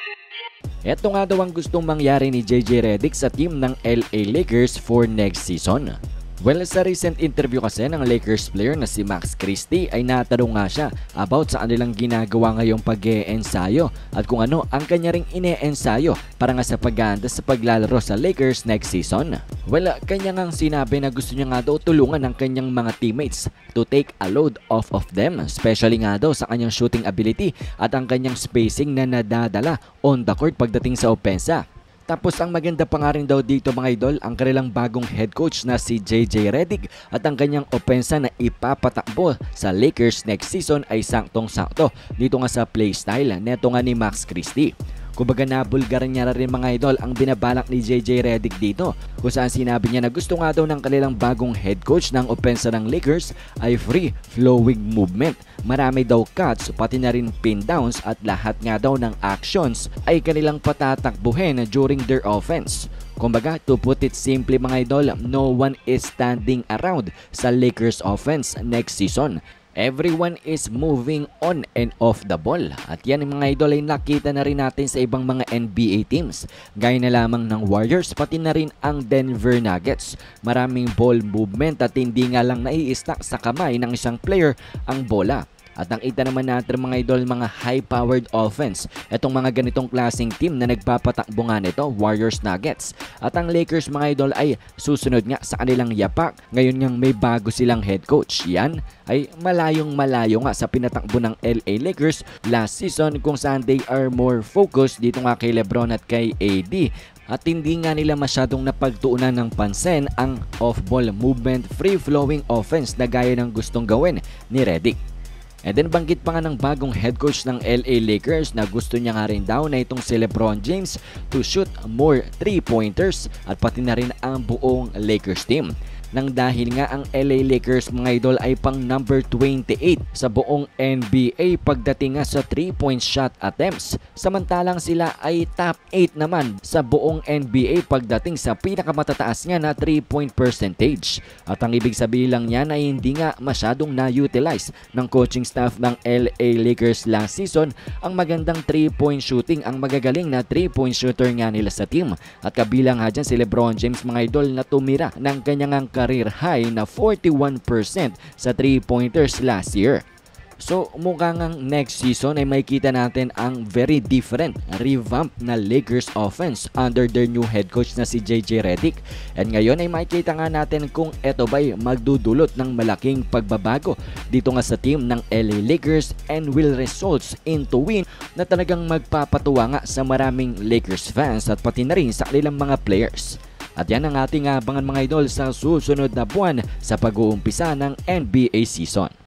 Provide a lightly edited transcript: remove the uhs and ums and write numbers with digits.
Ito nga daw ang gustong mangyari ni JJ Redick sa team ng LA Lakers for next season. Well, sa recent interview kasi ng Lakers player na si Max Christie ay natanong nga siya about sa kanilang ginagawa ngayong pag-e-ensayo at kung ano ang kanya ring ine-ensayo para nga sa pag-aanda sa paglalaro sa Lakers next season. Well, kanya ngang sinabi na gusto niya nga daw tulungan ng kanyang mga teammates to take a load off of them, especially nga daw sa kanyang shooting ability at ang kanyang spacing na nadadala on the court pagdating sa opensa. Tapos ang maganda pa nga rin daw dito mga idol, ang kanilang bagong head coach na si JJ Redick at ang kanyang opensa na ipapatakbo sa Lakers next season ay saktong-sakto dito nga sa playstyle neto nga ni Max Christie. Kumbaga nabulgaran niya na rin mga idol ang binabalak ni JJ Redick dito kung saan sinabi niya na gusto nga daw ng kanilang bagong head coach ng opensa ng Lakers ay free flowing movement. Marami daw cuts pati na rin pin downs at lahat nga daw ng actions ay kanilang patatakbuhin during their offense. Kumbaga, to put it simply mga idol, no one is standing around sa Lakers offense next season. Everyone is moving on and off the ball. At yan mga idol ay nakita na rin natin sa ibang mga NBA teams. Gaya na lamang ng Warriors pati na rin ang Denver Nuggets. Maraming ball movement at hindi nga lang nai-stack sa kamay ng isang player ang bola. At nakita naman natin mga idol mga high-powered offense. Itong mga ganitong klaseng team na nagpapatakbo nga nito, Warriors Nuggets. At ang Lakers mga idol ay susunod nga sa kanilang yapak. Ngayon nga may bago silang head coach. Yan ay malayong malayo nga sa pinatakbo ng LA Lakers last season kung saan they are more focused dito nga kay LeBron at kay AD. At hindi nga nila masyadong napagtuunan ng pansin ang off-ball movement, free-flowing offense na gaya ng gustong gawin ni Redick. And then banggit pa nga ng bagong head coach ng LA Lakers na gusto niya nga rin daw na itong si LeBron James to shoot more 3-pointers at pati na rin ang buong Lakers team. Nang dahil nga ang LA Lakers mga idol ay pang number 28 sa buong NBA pagdating nga sa 3-point shot attempts. Samantalang sila ay top 8 naman sa buong NBA pagdating sa pinakamatataas nga na 3-point percentage. At ang ibig sabihin lang niyan ay hindi nga masyadong na-utilize ng coaching staff ng LA Lakers last season ang magandang 3-point shooting, ang magagaling na 3-point shooter nga nila sa team. At kabilang nga dyan si LeBron James mga idol na tumira ng kanyang career high na 41% sa 3-pointers last year. So mukhang ang next season ay makikita natin ang very different revamp na Lakers offense under their new head coach na si JJ Redick. And ngayon ay makikita nga natin kung eto ba'y magdudulot ng malaking pagbabago dito nga sa team ng LA Lakers and will results into win na talagang magpapatuwa nga sa maraming Lakers fans at pati na rin sa kanilang mga players. At yan ang ating abangan mga idol sa susunod na buwan sa pag-uumpisa ng NBA season.